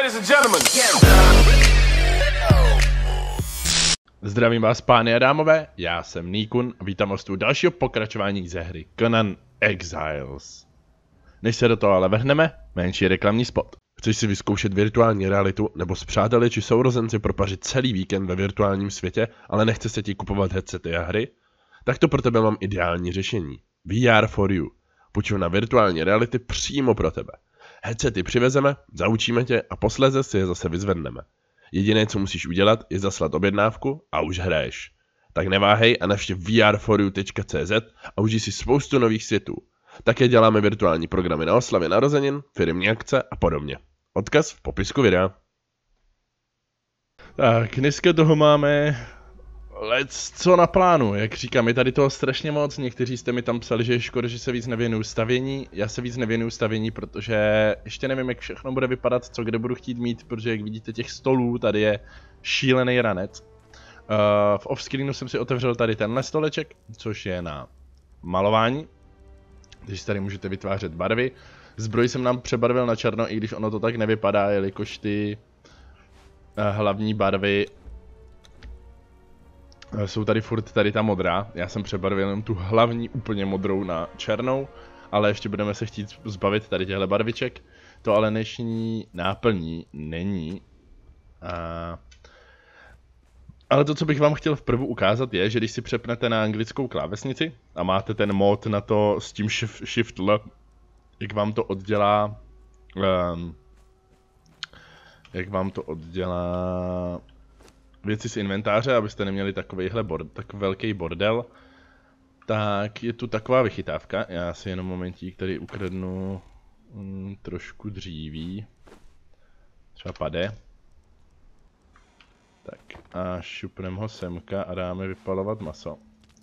ladies and gentlemen. Zdravím vás, pány a dámové, já jsem Nikun a vítám vás tu dalšího pokračování ze hry Conan Exiles. Než se do toho ale vrhneme, menší reklamní spot. Chceš si vyzkoušet virtuální realitu nebo s přáteli či sourozenci propařit celý víkend ve virtuálním světě, ale nechce se ti kupovat headsety a hry? Tak to pro tebe mám ideální řešení. VR for you. Půjču virtuální reality přímo pro tebe. Headsety přivezeme, zaučíme tě a posléze si je zase vyzvedneme. Jediné, co musíš udělat, je zaslat objednávku a už hraješ. Tak neváhej a navštěv vrforyou.cz a užij si spoustu nových světů. Také děláme virtuální programy na oslavě narozenin, firemní akce a podobně. Odkaz v popisku videa. Tak, dneska toho máme co na plánu, jak říkám, je tady toho strašně moc, někteří jste mi tam psali, že je škoda, že se víc nevěnuju stavění, já se víc nevěnuju stavění, protože ještě nevím, jak všechno bude vypadat, co kde budu chtít mít, protože jak vidíte těch stolů, tady je šílený ranec. V offscreenu jsem si otevřel tady tenhle stoleček, což je na malování, když tady můžete vytvářet barvy. Zbroj jsem nám přebarvil na černo, i když ono to tak nevypadá, jelikož ty hlavní barvy jsou tady furt tady ta modrá, já jsem přebarvil jenom tu hlavní úplně modrou na černou, ale ještě budeme se chtít zbavit tady těchto barviček. To ale dnešní náplní není. Ale to, co bych vám chtěl vprvu ukázat, je, že když si přepnete na anglickou klávesnici a máte ten mod na to s tím Shift L, jak vám to oddělá věci z inventáře, abyste neměli takovejhle tak velký bordel, tak je tu taková vychytávka. Já si jenom momentík tady ukradnu trošku dříví. Třeba pade. Tak a šupneme ho semka a dáme vypalovat maso.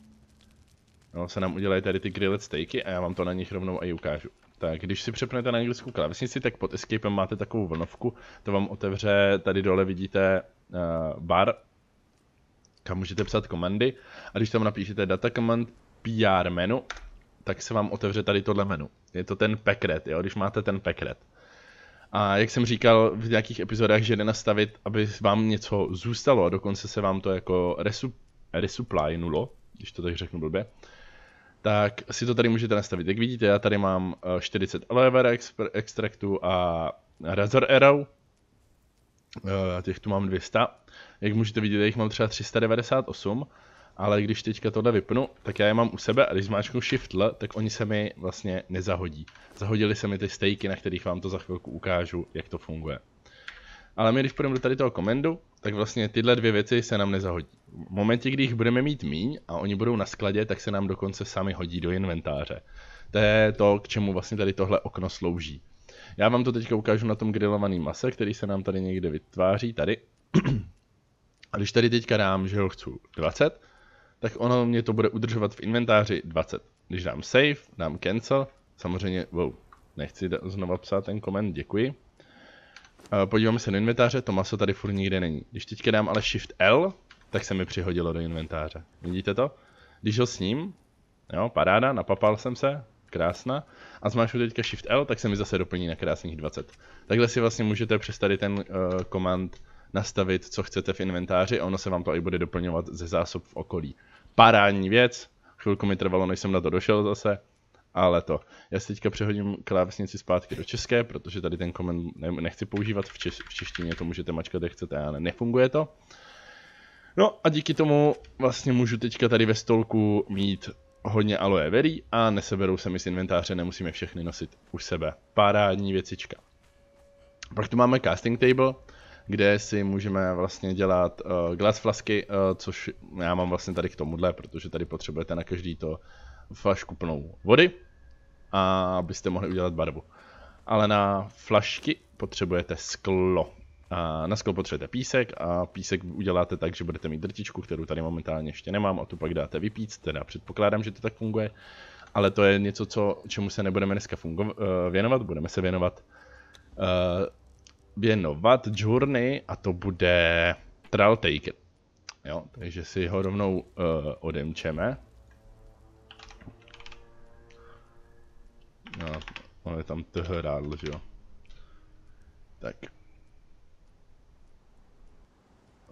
No, se nám udělají tady ty grilled steaky a já vám to na nich rovnou i ukážu. Tak, když si přepnete na anglickou klávesnici, tak pod escapem máte takovou vlnovku, to vám otevře, tady dole vidíte bar, kam můžete psat komandy, a když tam napíšete data command PR menu, tak se vám otevře tady tohle menu. Je to ten packret, jo, když máte ten packret. A jak jsem říkal v nějakých epizodách, že jde nastavit, aby vám něco zůstalo a dokonce se vám to jako resupply nulo, když to tak řeknu blbě, tak si to tady můžete nastavit. Jak vidíte, já tady mám 40 aloe vera extraktu a razor arrow. Těch tu mám 200. Jak můžete vidět, jich mám třeba 398, ale když teďka tohle vypnu, tak já je mám u sebe a když zmáčknu Shift L, tak oni se mi vlastně nezahodí. Zahodily se mi ty stejky, na kterých vám to za chvilku ukážu, jak to funguje. Ale my když půjdeme do tady toho komandu, tak vlastně tyhle dvě věci se nám nezahodí. V momentě, kdy jich budeme mít míň a oni budou na skladě, tak se nám dokonce sami hodí do inventáře. To je to, k čemu vlastně tady tohle okno slouží. Já vám to teďka ukážu na tom grillovaném mase, který se nám tady někde vytváří, tady. A když tady teďka dám, že ho chci 20, tak ono mě to bude udržovat v inventáři 20. Když dám save, dám cancel, samozřejmě, nechci znova psát ten koment, děkuji. Podíváme se do inventáře, to maso tady furt nikde není. Když teďka dám ale Shift L, tak se mi přihodilo do inventáře. Vidíte to? Když ho sním, jo, paráda, napapal jsem se, krásná. A zmáčknu teďka Shift L, tak se mi zase doplní na krásných 20. Takhle si vlastně můžete přes tady ten komand nastavit, co chcete v inventáři a ono se vám to i bude doplňovat ze zásob v okolí. Parádní věc, chvilku mi trvalo, než jsem na to došel zase, ale to. Já si teďka přehodím klávesnici zpátky do české, protože tady ten komand nechci používat v češtině, to můžete mačkat, jak chcete, ale nefunguje to. No a díky tomu vlastně můžu teďka tady ve stolku mít hodně aloe very a neseberou se mi z inventáře, nemusíme všechny nosit u sebe. Parádní věcička. Pak tu máme casting table, kde si můžeme vlastně dělat glass flasky, což já mám vlastně tady k tomuhle, protože tady potřebujete na každý to flašku plnou vody, a abyste mohli udělat barvu. Ale na flašky potřebujete sklo. A na sklo potřebujete písek a písek uděláte tak, že budete mít drtičku, kterou tady momentálně ještě nemám, a tu pak dáte vypíct, teda předpokládám, že to tak funguje. Ale to je něco, čemu se nebudeme dneska věnovat, budeme se věnovat Journey a to bude Trial Taker. Jo, takže si ho rovnou odemčeme. No, on je tam rádl, že jo. Tak.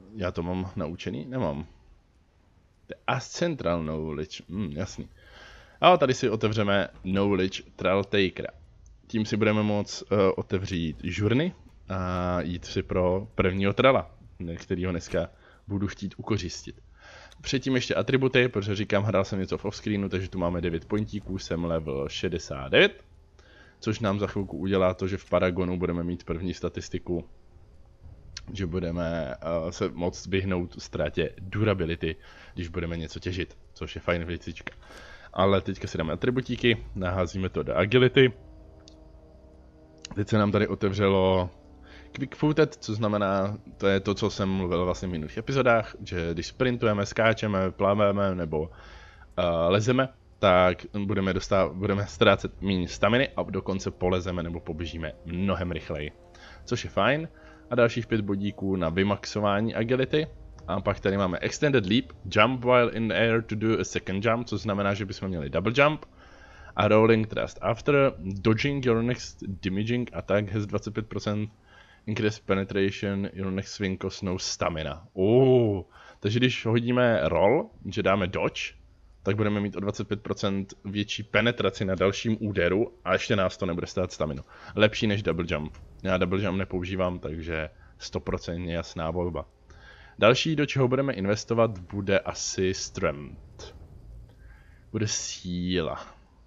Já to mám naučený? Nemám. The Ascentral Knowledge, jasný. A tady si otevřeme Knowledge Trial Takera. Tím si budeme moct otevřít žurny a jít si pro prvního trala, kterýho dneska budu chtít ukořistit. Předtím ještě atributy, protože říkám, hrál jsem něco v offscreenu, takže tu máme 9 pointíků, jsem level 69. Což nám za chvilku udělá to, že v Paragonu budeme mít první statistiku, že budeme se moct vyhnout ztrátě durability, když budeme něco těžit, což je fajn věcička. Ale teďka si dáme atributíky, naházíme to do agility. Teď se nám tady otevřelo quick footed, co znamená, to je to, co jsem mluvil vlastně v minulých epizodách, že když sprintujeme, skáčeme, plaveme nebo lezeme, tak budeme ztrácet méně staminy a dokonce polezeme nebo poběžíme mnohem rychleji. Což je fajn. A dalších 5 bodíků na vymaxování agility. A pak tady máme extended leap, jump while in the air to do a second jump, což znamená, že bychom měli double jump. A rolling thrust after, dodging your next damaging attack has 25% increase penetration, your next swing costs no stamina. Takže když hodíme roll, že dáme dodge, tak budeme mít o 25% větší penetraci na dalším úderu a ještě nás to nebude stát staminu. Lepší než double jump. Já double jump nepoužívám, takže 100% jasná volba. Další, do čeho budeme investovat, bude asi strength. Bude síla.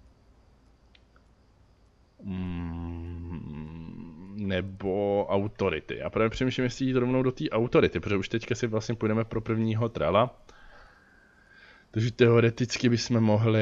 Nebo autority. Já právě přemýšlím, jestli jít rovnou do té autority, protože už teďka si vlastně půjdeme pro prvního trala. Takže teoreticky bychom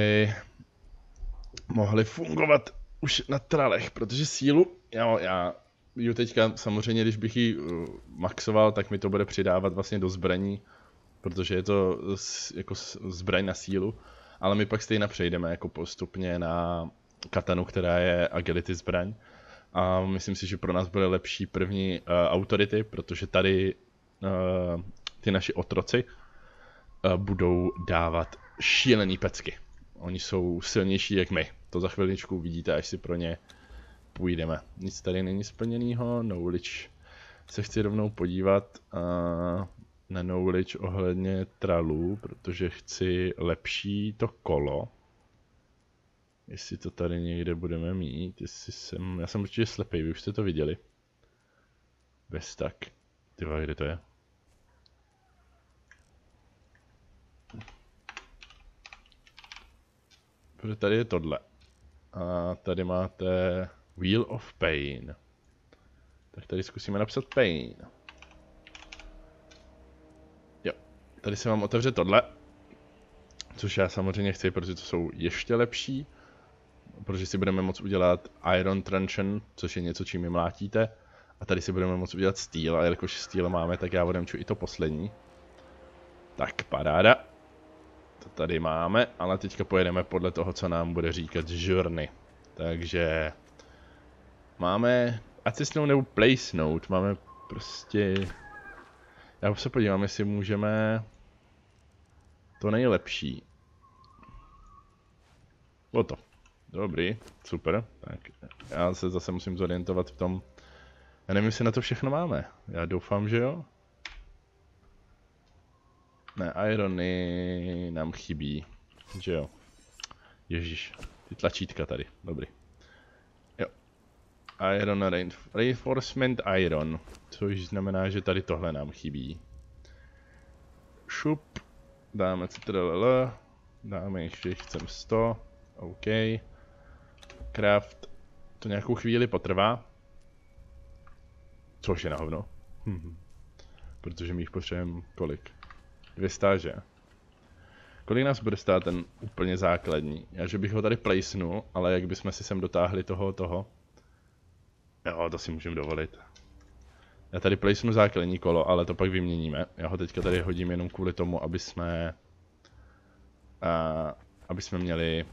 mohli fungovat už na tralech, protože sílu, já ju teďka samozřejmě, když bych ji maxoval, tak mi to bude přidávat vlastně do zbraní, protože je to jako zbraň na sílu, ale my pak stejně přejdeme jako postupně na katanu, která je agility zbraň. A myslím si, že pro nás bude lepší první autority, protože tady ty naši otroci budou dávat šílený pecky. Oni jsou silnější jak my. To za chviličku uvidíte, až si pro ně půjdeme. Nic tady není splněnýho. Knowledge. Se chci rovnou podívat na knowledge ohledně tralů, protože chci lepší to kolo. Jestli to tady někde budeme mít. Já jsem určitě slepej, vy už jste to viděli. Bez tak. Tyva, kde to je? Protože tady je tohle. A tady máte Wheel of Pain. Tak tady zkusíme napsat Pain. Jo, tady se vám otevře tohle. Což já samozřejmě chci, protože to jsou ještě lepší. Protože si budeme moct udělat Iron Truncheon, což je něco, čím je mlátíte. A tady si budeme moct udělat Steel, a jelikož Steel máme, tak já odemču i to poslední. Tak, paráda. To tady máme, ale teďka pojedeme podle toho, co nám bude říkat žurny. Takže máme Access Note nebo Place Note, máme prostě... Já se podívám, jestli můžeme... To nejlepší. O to. Dobrý, super. Tak já se zase musím zorientovat v tom... Já nevím, jestli na to všechno máme. Já doufám, že jo. Ne, irony nám chybí, že jo. Ježíš, ty tlačítka tady, dobrý. Jo. Iron Reinforcement Iron, což znamená, že tady tohle nám chybí. Šup, dáme CTRL, dáme ještě, chcem 100, OK. Craft, to nějakou chvíli potrvá. Což je na hovno. Protože my jich potřebujeme kolik? 200, že? Kolik nás bude stát ten úplně základní? Já, že bych ho tady placenul, ale jak bychom si sem dotáhli toho. Jo, to si můžeme dovolit. Já tady placenu základní kolo, ale to pak vyměníme. Já ho teďka tady hodím jenom kvůli tomu, aby jsme měli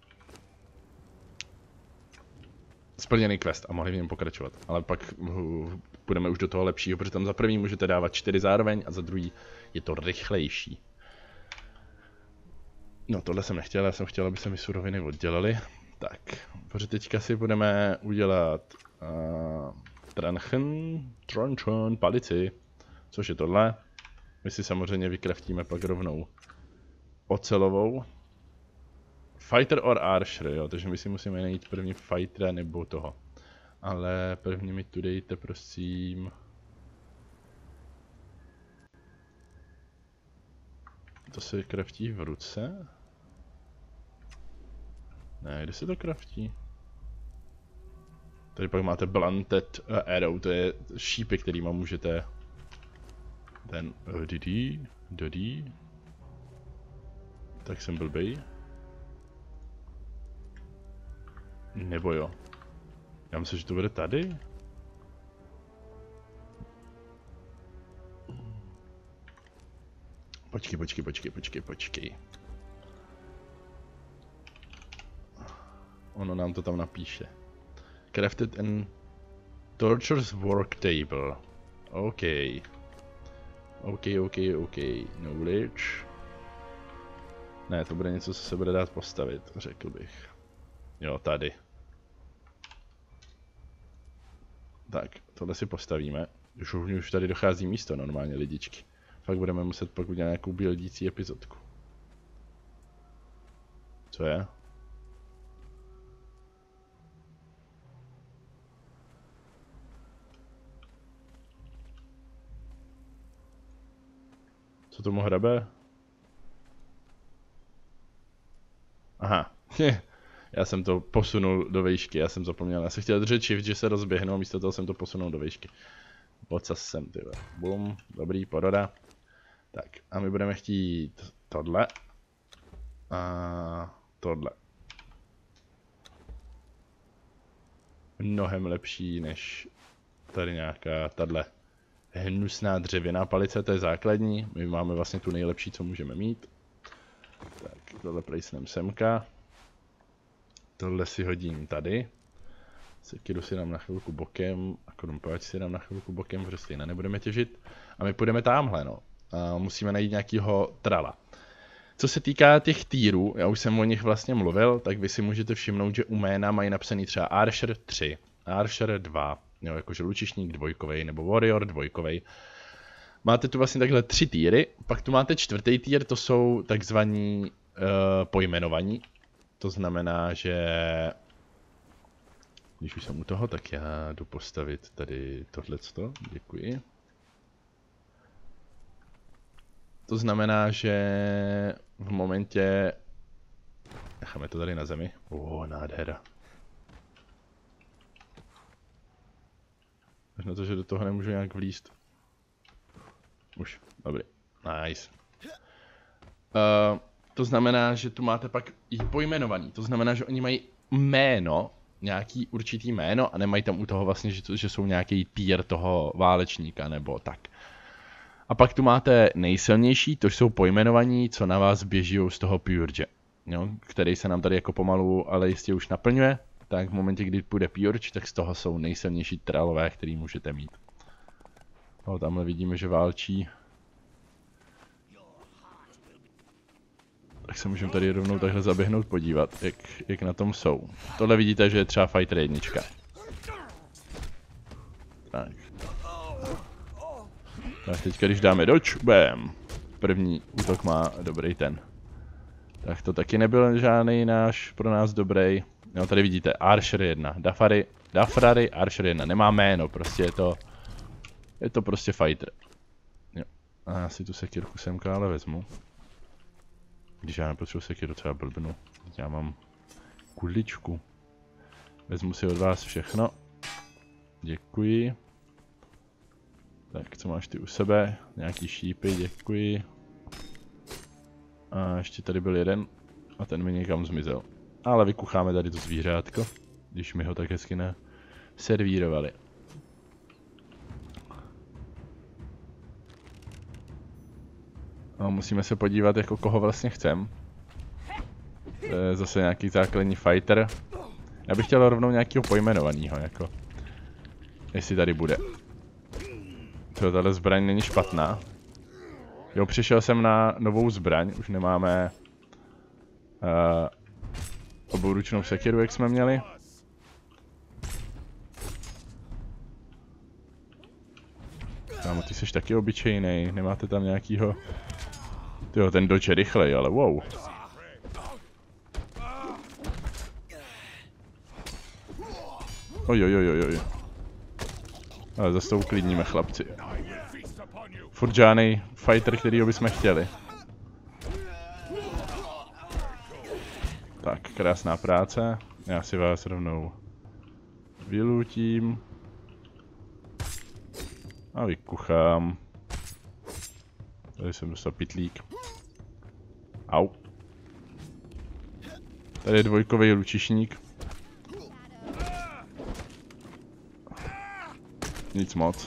splněný quest a mohli v něm pokračovat. Ale pak půjdeme už do toho lepšího, protože tam za první můžete dávat 4 zároveň a za druhý je to rychlejší. No tohle jsem nechtěl, já jsem chtěl, aby se mi suroviny oddělily. Tak, protože teďka si budeme udělat Truncheon, palici, což je tohle. My si samozřejmě vykraftíme pak rovnou ocelovou. Fighter or Archer, jo, takže my si musíme najít první fightera nebo toho. Ale první mi tu dejte, prosím. To se kraftí v ruce? Ne, kde se to kraftí? Tady pak máte Blunted Arrow, to je šípy, kterýma můžete... Ten... Dodí. Tak jsem blbej. Nebo jo. Já myslím, že to bude tady. Počkej. Ono nám to tam napíše. Crafted and Torture's work table. OK. Knowledge. Ne, to bude něco, co se bude dát postavit, řekl bych. Jo, tady. Tak, tohle si postavíme. Už tady dochází místo normálně, lidičky. Fakt budeme muset pak udělat nějakou buildící epizodku. Co je? Co tomu hrabe? Aha. Já jsem to posunul do výšky, já jsem zapomněl. Já jsem chtěl držet shift, že se rozběhnu, a místo toho jsem to posunul do výšky. Pocas jsem, ty. Bum, dobrý, poroda. Tak, a my budeme chtít tohle. A tohle. Mnohem lepší než tady nějaká tahle hnusná dřevěná palice, to je základní. My máme vlastně tu nejlepší, co můžeme mít. Tak, tohle placenem semka. Tohle si hodím tady. Sekiru si dám na chvilku bokem a krumpáč si dám na chvilku bokem, protože stejně nebudeme těžit. A my půjdeme tamhle, no. A musíme najít nějakýho trala. Co se týká těch týrů, já už jsem o nich vlastně mluvil, tak vy si můžete všimnout, že u jména mají napsaný třeba Archer 3, Archer 2, jo, jakože lučišník 2 nebo Warrior 2. Máte tu vlastně takhle 3 týry, pak tu máte 4. týr, to jsou takzvaní pojmenovaní. To znamená, že když už jsem u toho, tak já jdu postavit tady tohleto, děkuji. To znamená, že v momentě... Necháme to tady na zemi. Nádhera. Až na to, že do toho nemůžu nějak vlízt. Už, dobrý. Nice. To znamená, že tu máte pak i pojmenovaný. To znamená, že oni mají jméno, nějaký určitý jméno a nemají tam u toho vlastně, že jsou nějaký tier toho válečníka nebo tak. A pak tu máte nejsilnější, to jsou pojmenovaní, co na vás běží z toho Purge, jo, který se nám tady jako pomalu, ale jistě už naplňuje. Tak v momentě, kdy půjde Purge, tak z toho jsou nejsilnější tralové, který můžete mít. No, tamhle vidíme, že válčí. Tak se můžeme tady rovnou takhle zaběhnout podívat, jak na tom jsou. Tohle vidíte, že je třeba Fighter 1. Tak. Tak teďka, když dáme dodge, bam. První útok má dobrý ten. Tak to taky nebyl žádný pro nás dobrý. No, tady vidíte, Archer 1, Dafrary, Archer 1, nemá jméno, prostě je to prostě fighter. Jo. A já si tu sekirku semka ale vezmu. Když já nepotřebuji sekiru, třeba blbnu. Já mám kuličku. Vezmu si od vás všechno. Děkuji. Tak, co máš ty u sebe? Nějaký šípy, děkuji. A ještě tady byl jeden. A ten mi někam zmizel. Ale vykucháme tady to zvířátko. Když mi ho tak hezky servírovali. No, musíme se podívat, jako koho vlastně chcem. To je zase nějaký základní fighter. Já bych chtěl rovnou nějakého pojmenovaného, jako. Jestli tady bude. Tahle zbraň není špatná. Jo, přišel jsem na novou zbraň, už nemáme obouručnou sekiru, jak jsme měli. Kámo, ty jsi taky obyčejnej, nemáte tam nějakýho... Tyjo, ten Dodge je rychlej, ale wow. Ojojojojoj. Ale zase to uklidníme, chlapci. Furt žádnej fighter, kterýho bychom chtěli. Tak, krásná práce. Já si vás rovnou vylutím. A vykuchám. Tady jsem dostal pitlík. Au. Tady je dvojkový lučišník. Nic moc.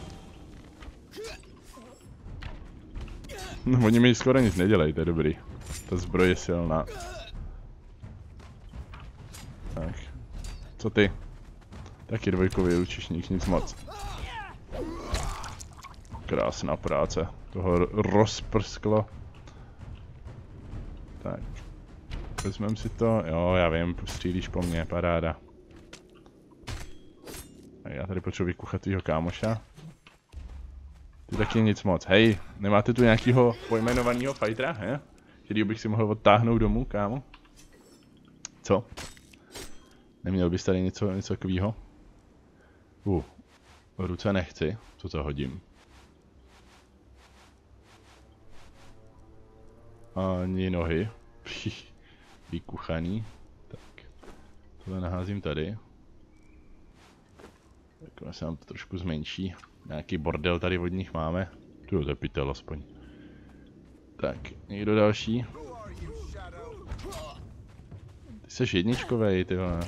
No, oni mi skoro nic nedělají, to je dobrý. Ta zbroj je silná. Tak. Co ty? Taky dvojkový lučišník, nic moc. Krásná práce. Toho rozprsklo. Tak. Vezmeme si to. Jo, já vím, postřílíš po mně, paráda. Tak já tady potřebuji vykuchat tvýho kámoša. Ty taky nic moc. Hej, nemáte tu nějakýho pojmenovanýho fightera, he? Kterýho bych si mohl odtáhnout domů, kámo? Co? Neměl bys tady něco takovýho? Ruce nechci, co to hodím? Ani nohy. Vykuchaný. Tak. Tohle naházím tady. Tak se nám to trošku zmenší. Nějaký bordel tady od nich máme. Tu to je pytel aspoň. Tak, někdo další? Ty jsi jedničkovej, ty vole.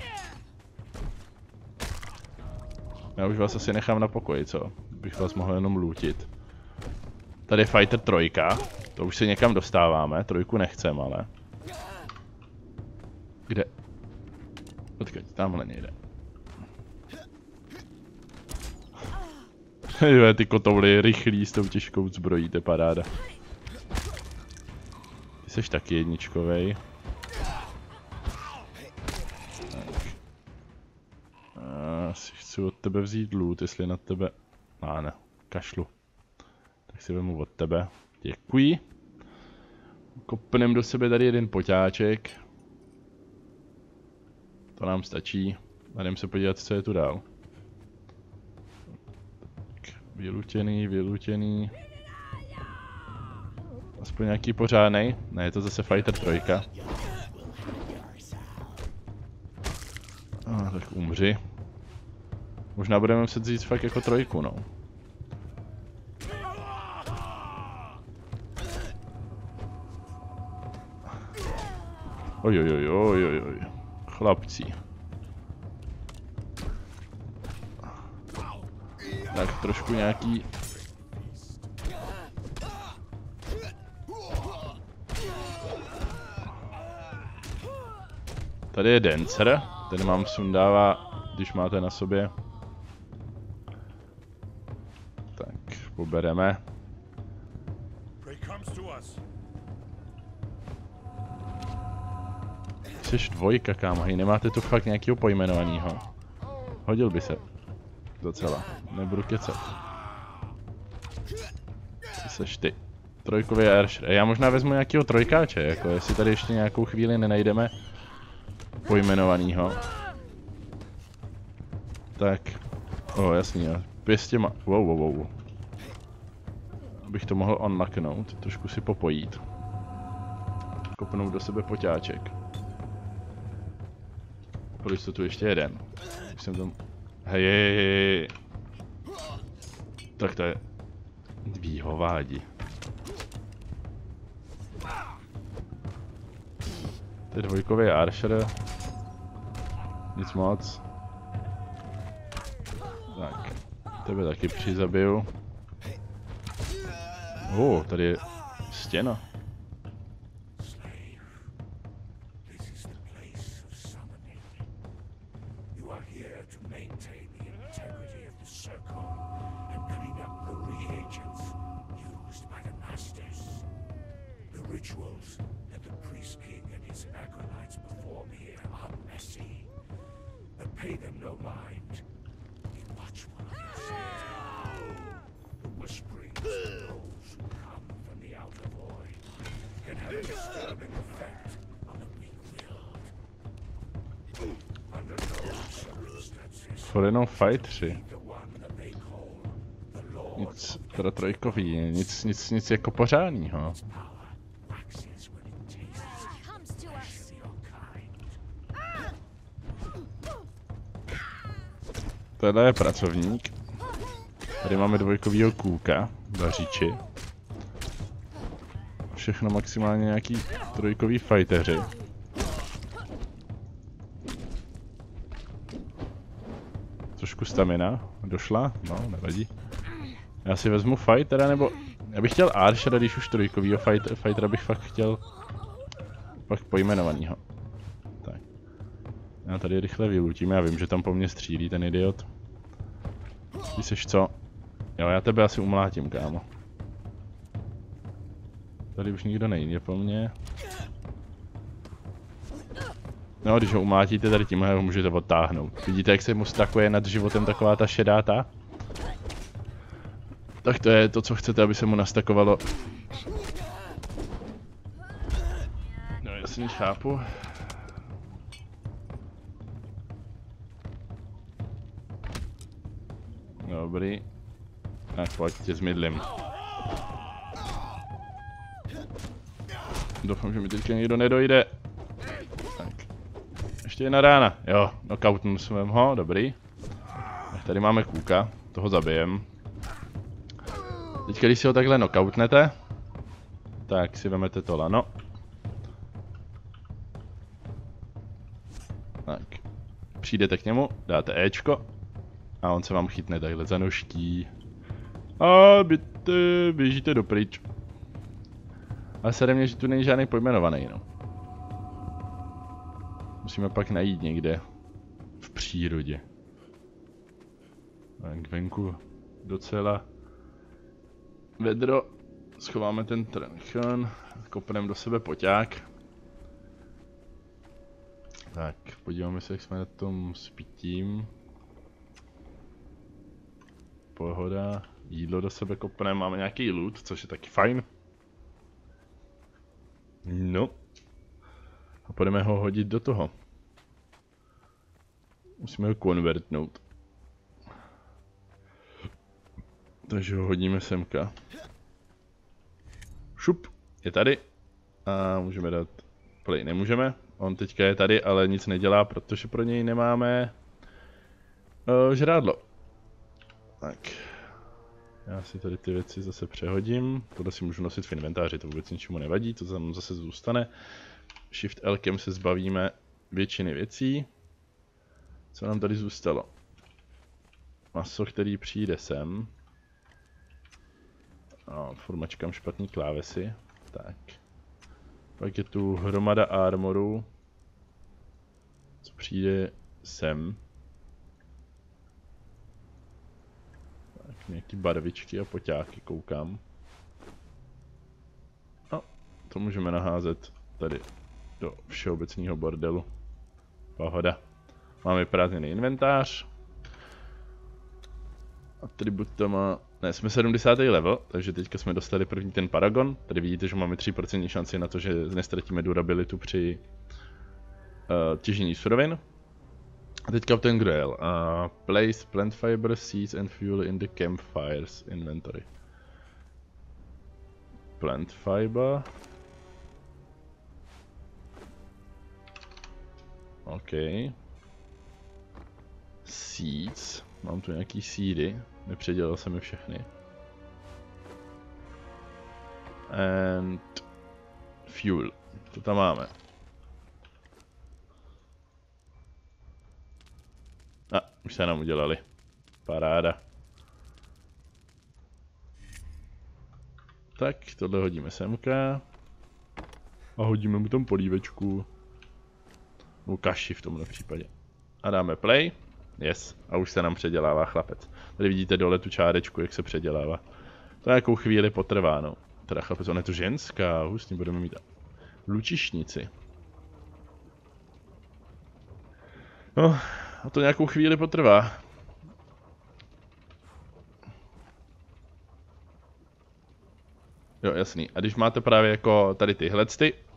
Já už vás asi nechám na pokoji, co? Bych vás mohl jenom lootit. Tady je Fighter 3. To už se někam dostáváme. 3 nechcem, ale. Kde? Počkej, tamhle někde. Ty kotouly rychlý s tou těžkou zbrojí, to je paráda. Ty jsi taky jedničkovej. Tak. Asi chci od tebe vzít loot, jestli na tebe... ne, kašlu. Tak si vemu od tebe. Děkuji. Kopnem do sebe tady jeden poťáček. To nám stačí. A jdem se podívat, co je tu dál. Vylutěný. Aspoň nějaký pořádnej. Ne, je to zase Fighter 3. Tak umři. Možná budeme muset říct fakt jako 3, no. Ojojojojojoj. Chlapci. Tak trošku nějaký... Tady je Dancer, ten vám sundává, když máte na sobě. Tak, pobereme. Jsi 2, kámo, hej, nemáte tu fakt nějakýho pojmenovanýho. Hodil by se. Docela, nebudu kecat. Ty seš ty. 3 Arsher. Já možná vezmu nějakýho 3káče, jako jestli tady ještě nějakou chvíli nenajdeme pojmenovanýho. Tak. Jasný, jo. 200 má... Wow. Abych to mohl unlocknout, trošku si popojít. Kopnout do sebe poťáček. Proč to tu ještě jeden? Už jsem tam... Hej. Tak to je... Výhovádi. To je 2 Arsher. Nic moc. Tak. Tebe taky přizabiju. Tady je stěna. Rituals that the priest king and his acolytes perform here are messy, but pay them no mind. Be watchful of yourself. The whispering disturbing effect on the weak-willed. Under no circumstances, For jenom fightři. the one that they call the Lord Nic teda trojkový, nic jako pořádnýho. waxes when it tastes Comes to us. of your kind. Tohle je pracovník. Tady máme dvojkovýho kůka, vaříči. Všechno maximálně nějaký trojkový fighteři. Trošku stamina. Došla? No, nevadí. Já si vezmu fight teda, nebo... Já bych chtěl Archera, když už trojkovýho fightera bych fakt chtěl... Pak pojmenovanýho. Tak. Já tady rychle vylutím, já vím, že tam po mně střílí ten idiot. Ty seš co? Jo, já tebe asi umlátím, kámo. Tady už nikdo nejde po mně. No, když ho umlátíte tady tímhle, ho můžete odtáhnout. Vidíte, jak se mu stakuje nad životem taková ta šedá ta? Tak to je to, co chcete, aby se mu nastakovalo. No, jasně, chápu. Dobrý. Tak pojď, tě zmydlím. Doufám, že mi teďka někdo nedojde. Tak. Ještě jedna rána. Jo, knockoutnul jsem ho, dobrý. Tak tady máme kůka, toho zabijem. Teďka, když si ho takhle knockoutnete, tak si vemete to lano. Tak. Přijdete k němu, dáte Ečko. A on se vám chytne takhle za nožtí. A běžíte dopryč. Ale sere mě, že tu není žádný pojmenovaný, no. Musíme pak najít někde v přírodě. Tak venku docela vedro. Schováme ten trenchon, kopneme do sebe poťák. Tak, podíváme se, jak jsme na tom s pitím. Pohoda, jídlo do sebe kopneme, máme nějaký loot, což je taky fajn. No. A půjdeme ho hodit do toho. Musíme ho konvertnout. Takže ho hodíme semka. Šup, je tady. A můžeme dát play, nemůžeme. On teďka je tady, ale nic nedělá, protože pro něj nemáme žrádlo. Tak. Já si tady ty věci zase přehodím. Tohle si můžu nosit v inventáři, to vůbec ničemu nevadí, to tam zase zůstane. Shift L-kem se zbavíme většiny věcí. Co nám tady zůstalo? Maso, který přijde sem. A furt mačkám špatný klávesy. Tak. Pak je tu hromada armoru. Co přijde sem. Tak, nějaký barvičky a poťáky koukám. A to můžeme naházet tady do všeobecného bordelu. Pohoda. Máme prázdný inventář. Atributama. Ne, jsme 70. level, takže teďka jsme dostali první ten paragon. Tady vidíte, že máme 3% šanci na to, že nestratíme durabilitu při těžení surovin. A teďka ten grail. Place plant fiber, seeds and fuel in the campfires inventory. Plant fiber. OK. Seeds. Mám tu nějaký seedy. Nepředělal jsem je všechny. And fuel. To tam máme. Už se nám udělali. Paráda. Tak, tohle hodíme semka. A hodíme mu tam polívečku. Nebo kaši v tomhle případě. A dáme play. Yes. A už se nám předělává chlapec. Tady vidíte dole tu čárečku, jak se předělává. To nějakou chvíli potrvá, no. Teda chlapec, ona je to ženská, hustý, budeme mít lučišnici. No, a to nějakou chvíli potrvá. Jo, jasný. A když máte právě jako tady tyhle,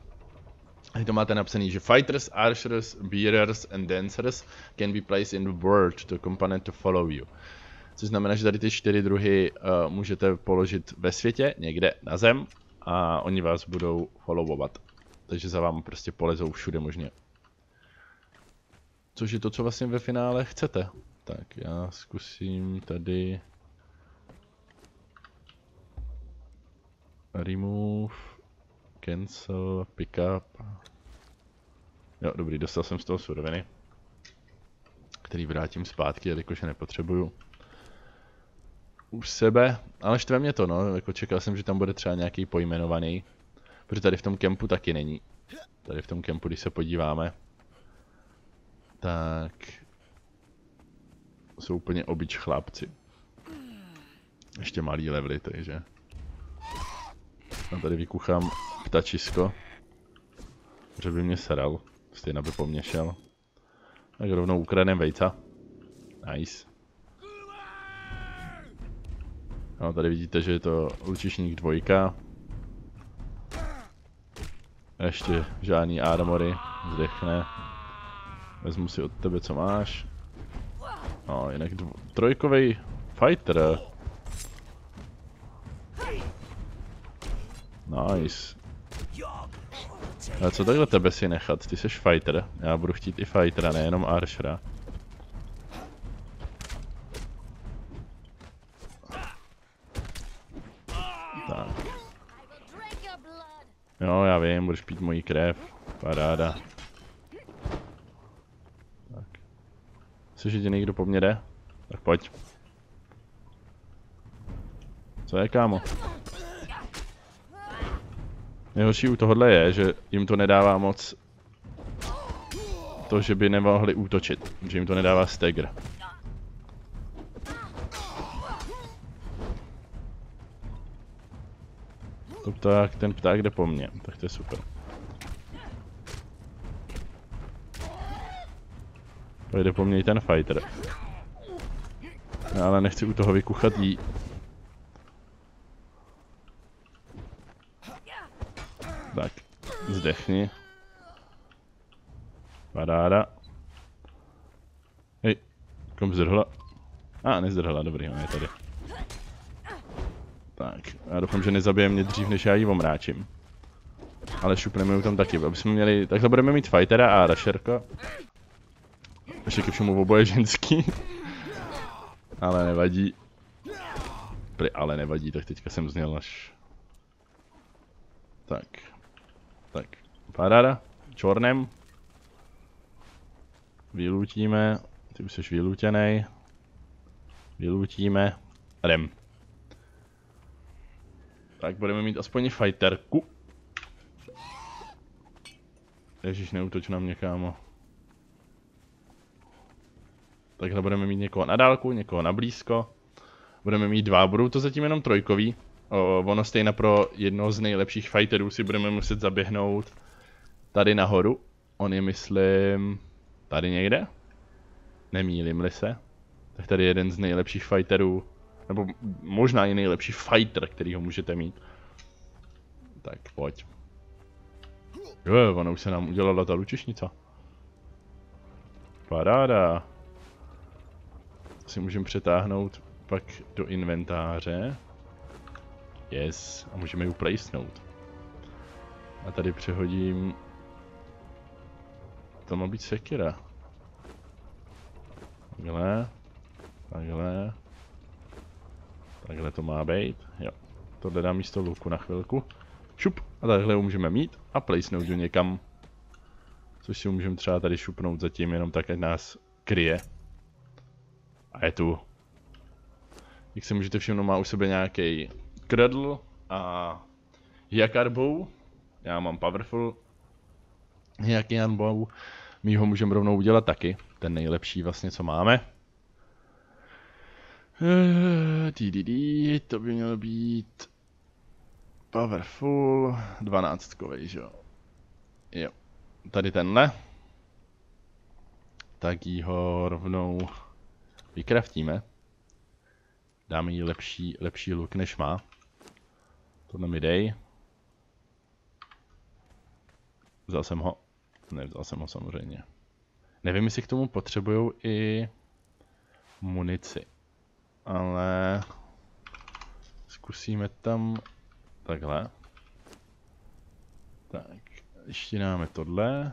Tady to máte napsaný, že fighters, archers, bearers and dancers can be placed in the world to component to follow you. Což znamená, že tady ty 4 druhy můžete položit ve světě, někde na zem, a oni vás budou followovat. Takže za vámi prostě polezou všude možně. Což je to, co vlastně ve finále chcete. Tak já zkusím tady remove, cancel, pick up. Jo, dobrý, dostal jsem z toho suroviny, který vrátím zpátky, jelikož je nepotřebuju u sebe, ale štve mě to, no, jako čekal jsem, že tam bude třeba nějaký pojmenovaný, protože tady v tom kempu taky není. Tady v tom kempu, když se podíváme, tak jsou úplně obyč chlapci. Ještě malý levely, takže. A tady vykuchám ptačisko, že by mě seral, stejně by po mně šel. Tak rovnou ukradnem vejca. Nice. No, tady vidíte, že je to lučišník 2. Ještě žádný armory, zdechne. Vezmu si od tebe, co máš. No, jinak trojkovej fighter. Nice. A co takhle tebe si nechat? Ty jsi fighter. Já budu chtít i fightera, nejenom archera. Tak. Jo, já vím, budeš pít moji krev. Paráda. Tak. Chceš, že ti někdo po mně jde? Tak pojď. Co je, kámo? Nejhorší u tohohle je, že jim to nedává moc to, že by nemohli útočit. Že jim to nedává stagger. To pták, ten pták jde po mně, tak to je super. Pojde po mně i ten fighter. Já ale nechci u toho vykuchat jí. Tak, zdechni. Paráda. Hej, kom zdrhla? Nezdrhla, dobrý, on je tady. Tak, já doufám, že nezabije mě dřív, než já ji omráčím. Ale šupneme ju tam taky, aby jsme měli... Takhle budeme mít fightera a rusherka. Ještě ke všemu oboje ženský. Ale nevadí. Ale nevadí, tak teďka jsem zněl až... Tak. Tak, paráda. Čornem. Vylutíme. Ty už jsi vylutěnej. Vylutíme. Jdem. Tak budeme mít aspoň fighterku. Ježíš, neútoč na mě, kámo. Takhle budeme mít někoho na dálku, někoho na blízko. Budeme mít 2, budou to zatím jenom trojkový. Ono stejně pro jednoho z nejlepších fighterů si budeme muset zaběhnout tady nahoru. On je, myslím, tady někde? Nemýlím-li se. Tak tady je jeden z nejlepších fighterů. Nebo možná i nejlepší fighter, který ho můžete mít. Tak pojď. Jo, ona už se nám udělala ta lučišnica. Paráda. Si můžeme přetáhnout pak do inventáře. Yes, a můžeme ji placenout. A tady přehodím... To má být sekira. Takhle. Takhle. Takhle to má být. Jo. Tohle dám místo luku na chvilku. Šup. A takhle ho můžeme mít a placenout ho někam. Což si ho můžeme třeba tady šupnout zatím, jenom tak, ať nás kryje. A je tu. Jak se můžete všimnout, má u sebe nějaký cradle a Hyakar-bow. Já mám powerful Hyakar-bow. My ho můžeme rovnou udělat taky. Ten nejlepší vlastně, co máme. To by mělo být powerful 12kovej, že jo. Jo. Tady tenhle. Tak jí ho rovnou vykraftíme. Dáme jí lepší look, než má. Tohle mi dej. Vzal jsem ho. Nevzal jsem ho samozřejmě. Nevím, jestli k tomu potřebujou i munici. Ale zkusíme tam takhle. Tak, ještě dáme tohle.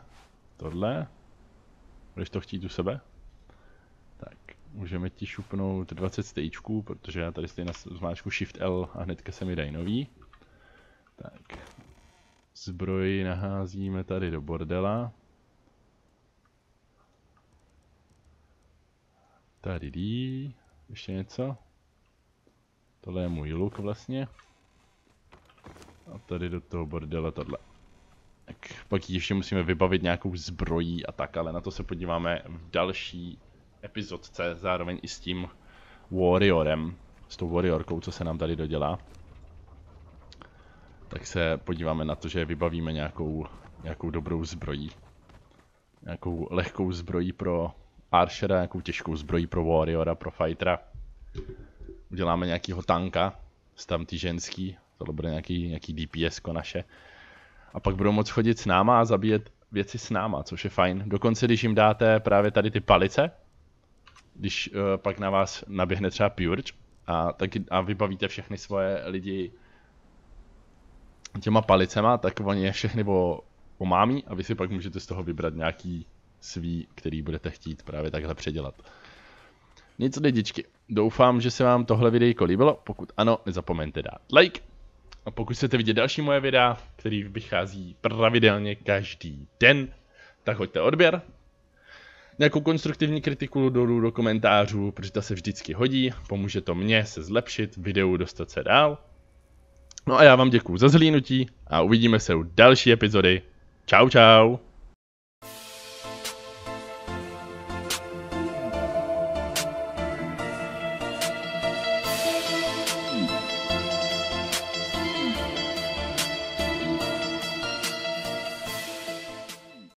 Budeš to chtít u sebe? Tak, můžeme ti šupnout 20 stageů, protože já tady stejně zmáčku Shift L a hnedka se mi dají nový. Tak, zbroj naházíme tady do bordela. Tady ještě něco. Tohle je můj luk vlastně. A tady do toho bordela tohle. Tak pak ještě musíme vybavit nějakou zbrojí a tak, ale na to se podíváme v další epizodce, zároveň i s tím Warriorem, s tou Warriorkou, co se nám tady dodělá. Tak se podíváme na to, že vybavíme nějakou dobrou zbrojí. Nějakou lehkou zbrojí pro Archera, nějakou těžkou zbrojí pro Warriora, pro Fightera. Uděláme nějakýho tanka, z tam ty ženský, tohle bude nějaký DPS-ko naše. A pak budou moct chodit s náma a zabíjet věci s náma, což je fajn. Dokonce, když jim dáte právě tady ty palice, když pak na vás naběhne třeba Purge a vybavíte všechny svoje lidi těma palicema, tak oni je všechny omámí a vy si pak můžete z toho vybrat nějaký svý, který budete chtít právě takhle předělat. Nic lidičky, doufám, že se vám tohle videjko líbilo, pokud ano, nezapomeňte dát like. A pokud chcete vidět další moje videa, který vychází pravidelně každý den, tak hoďte odběr. Nějakou konstruktivní kritiku dolů do komentářů, protože ta se vždycky hodí, pomůže to mně se zlepšit, videu dostat se dál. No a já vám děkuju za zhlídnutí a uvidíme se u další epizody. Čau čau.